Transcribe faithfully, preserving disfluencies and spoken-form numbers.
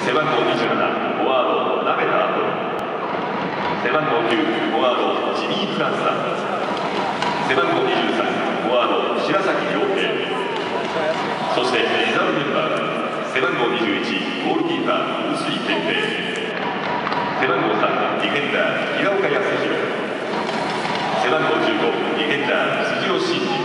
背番号にじゅうなな、フォワード、鍋田アポロ。背番号きゅう、フォワード、ジミー・フランスさん。背番号にじゅうさん、フォワード、白崎亮平。そしてリザーブメンバー、背番号にじゅういち、ゴールキーパー、臼井健平。背番号さん、ディフェンダー、平岡康弘。背番号じゅうご、ディフェンダー、辻尾真二。